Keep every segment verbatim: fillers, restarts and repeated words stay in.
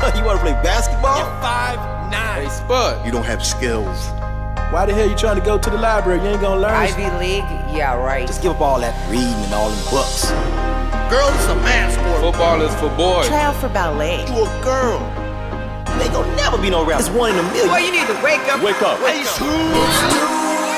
You wanna play basketball? You're five nine. Hey, Spud. You don't have skills. Why the hell you trying to go to the library? You ain't gonna learn. Ivy League? Yeah, right. Just give up all that reading and all them books. Girls, it's a man sport. Football is for boys. Try out for ballet. You a girl. They gon' never be no rap. It's one in a million. Boy, you need to wake up. Wake up. Wake up.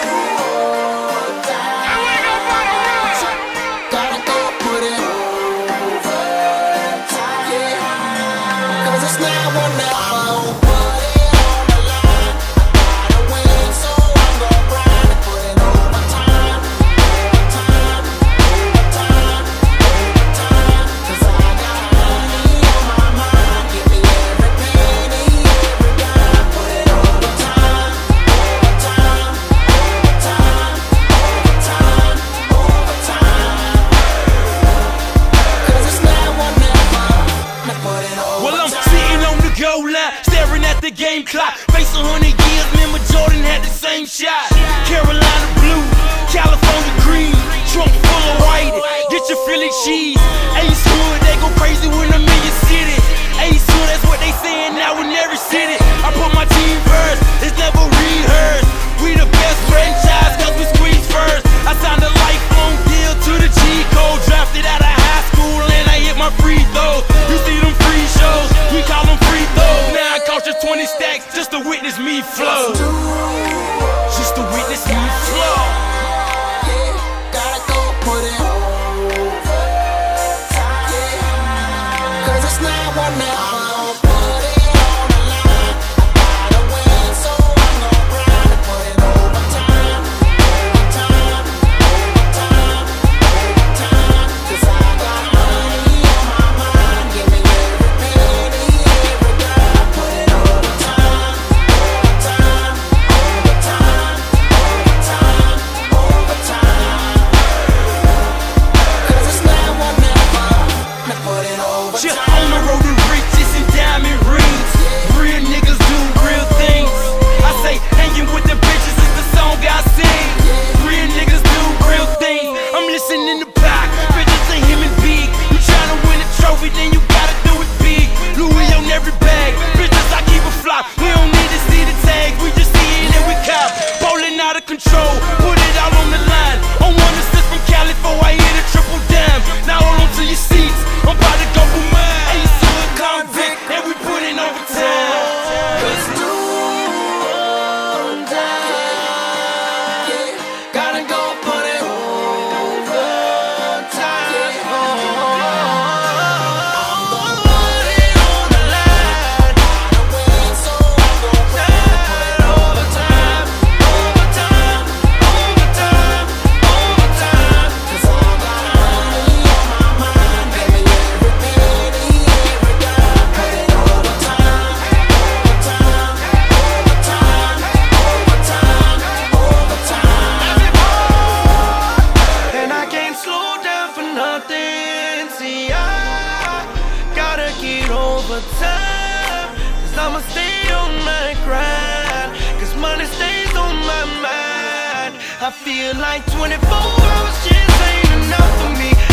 Staring at the game clock, face a hundred years, remember Jordan had the same shot. Carolina blue, California green, trunk full of white, get your Philly cheese. Ace Hood, they go crazy when I'm in your city. Ace Hood, that's what they saying now in every city. I put my team first, it's never rehearsed. We the best franchise cause we squeeze first. I signed a lifelong deal to the G code, drafted out of high school and I hit my free throws. You see them free shows, we call them free throws. Now I cost you twenty stacks just to witness me flow. Just to witness me flow. Gotta go put it over. Cause it's now or never. I'ma stay on my grind, cause money stays on my mind. I feel like twenty-four hours just ain't enough for me.